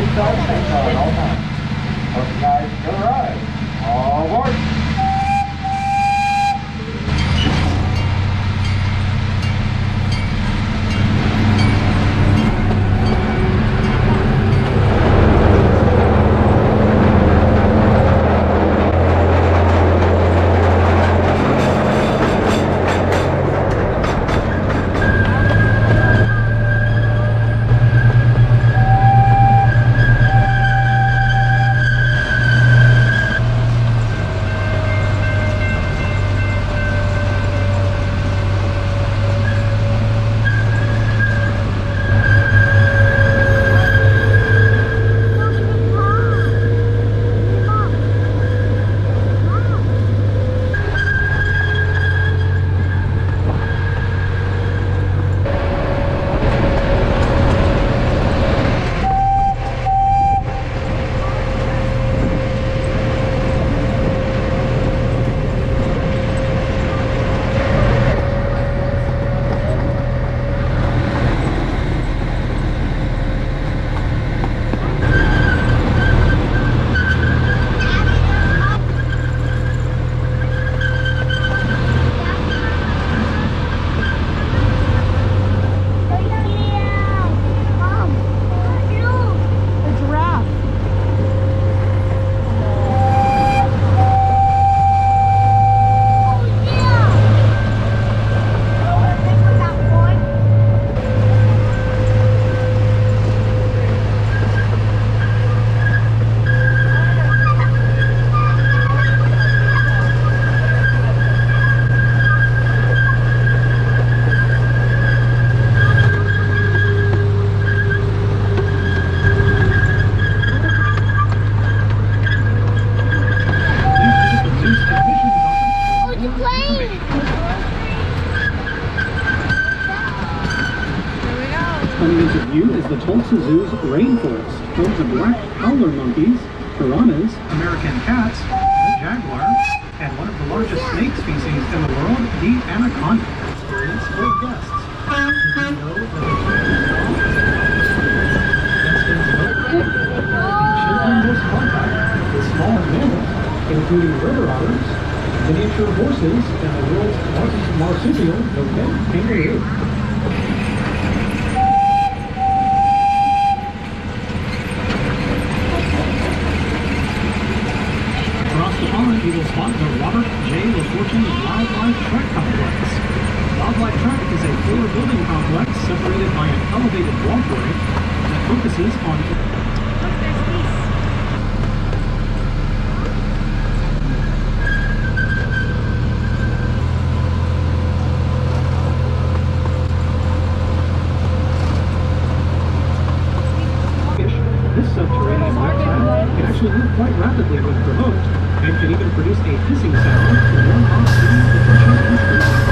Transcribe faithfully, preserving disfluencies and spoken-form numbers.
seatbelt signs on at all times. Hope you guys enjoy the ride. All aboard! Coming into view is the Tulsa Zoo's rainforest, home to black howler monkeys, piranhas, American cats, the jaguar, and one of the largest snake species in the world, the anaconda. Experience for guests. Did you know that the children most contact with small mammals, including river otters, miniature horses, and the world's largest marsupial, the red kangaroo. You will spot the Robert J. LaFortune Wildlife Track Complex. Wildlife Track is a four-building complex separated by an elevated walkway that focuses on... Look, there's geese. This subterranean reptile can actually move quite rapidly when provoked, and can even produce a hissing sound to warn off cities' potential intruders.